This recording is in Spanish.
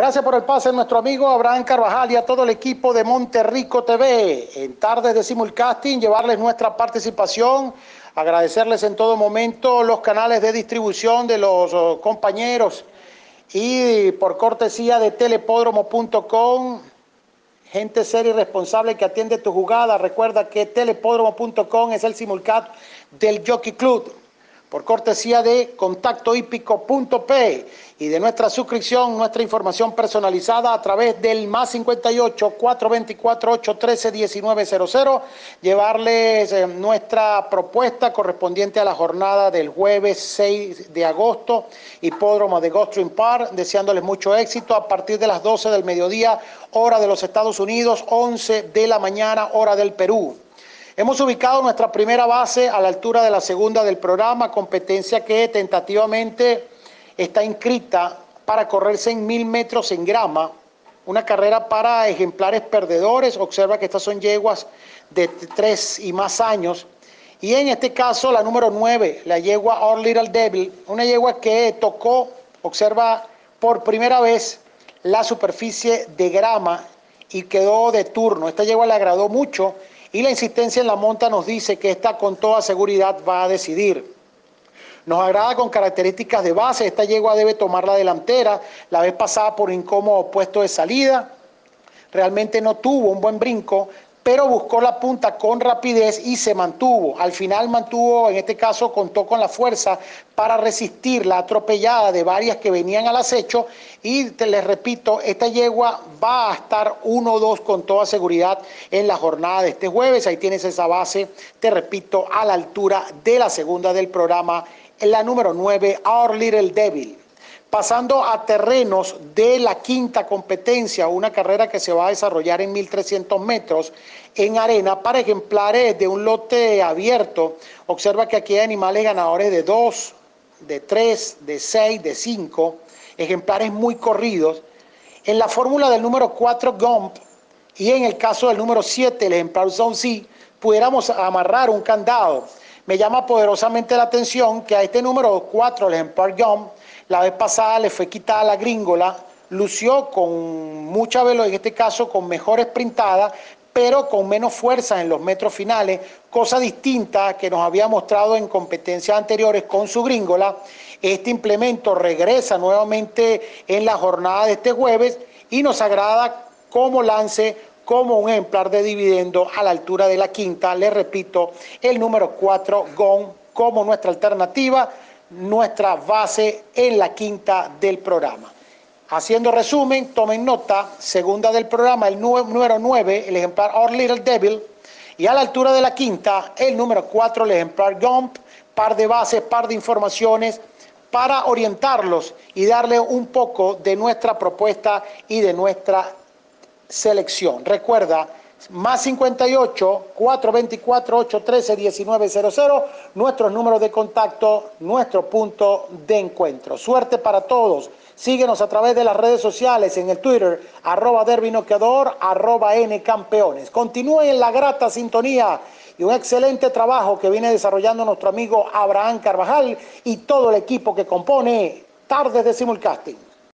Gracias por el pase nuestro amigo Abraham Carvajal y a todo el equipo de Monterrico TV. En Tardes de Simulcasting, llevarles nuestra participación, agradecerles en todo momento los canales de distribución de los compañeros y por cortesía de telepódromo.com, gente seria y responsable que atiende tu jugada. Recuerda que telepódromo.com es el simulcast del Jockey Club. Por cortesía de contactohípico.p y de nuestra suscripción, nuestra información personalizada a través del más 58 424 813 1900, llevarles nuestra propuesta correspondiente a la jornada del jueves 6 de agosto, hipódromo de Gulfstream Park, deseándoles mucho éxito a partir de las 12 del mediodía, hora de los Estados Unidos, 11 de la mañana, hora del Perú. Hemos ubicado nuestra primera base a la altura de la segunda del programa, competencia que tentativamente está inscrita para correrse en 1000 metros en grama, una carrera para ejemplares perdedores. Observa que estas son yeguas de 3 y más años, y en este caso la número 9, la yegua Our Little Devil, una yegua que tocó, observa, por primera vez la superficie de grama y quedó de turno. Esta yegua le agradó mucho y la insistencia en la monta nos dice que esta con toda seguridad va a decidir. Nos agrada con características de base. Esta yegua debe tomar la delantera. La vez pasada por incómodo puesto de salida, realmente no tuvo un buen brinco, pero buscó la punta con rapidez y se mantuvo. Al final mantuvo, en este caso contó con la fuerza para resistir la atropellada de varias que venían al acecho, y les repito, esta yegua va a estar 1-2 con toda seguridad en la jornada de este jueves. Ahí tienes esa base, te repito, a la altura de la segunda del programa, en la número 9, Our Little Devil. Pasando a terrenos de la quinta competencia, una carrera que se va a desarrollar en 1300 metros en arena para ejemplares de un lote abierto. Observa que aquí hay animales ganadores de 2, de 3, de 6, de 5, ejemplares muy corridos. En la fórmula del número 4, Gump, y en el caso del número 7, el ejemplar Zone C, pudiéramos amarrar un candado. Me llama poderosamente la atención que a este número 4, el ejemplar Gump, la vez pasada le fue quitada la gringola, lució con mucha velocidad, en este caso con mejor sprintada, pero con menos fuerza en los metros finales, cosa distinta que nos había mostrado en competencias anteriores con su gringola. Este implemento regresa nuevamente en la jornada de este jueves y nos agrada como lance, como un ejemplar de dividendo a la altura de la quinta. Les repito, el número 4, GON, como nuestra alternativa, nuestra base en la quinta del programa. Haciendo resumen, tomen nota, segunda del programa, el número 9, el ejemplar Our Little Devil, y a la altura de la quinta, el número 4, el ejemplar Gump. Par de bases, par de informaciones para orientarlos y darle un poco de nuestra propuesta y de nuestra selección. Recuerda, más 58 424 813 1900, nuestros números de contacto, nuestro punto de encuentro. Suerte para todos. Síguenos a través de las redes sociales, en el Twitter, @derbinoqueador, @ncampeones. Continúen en la grata sintonía y un excelente trabajo que viene desarrollando nuestro amigo Abraham Carvajal y todo el equipo que compone Tardes de Simulcasting.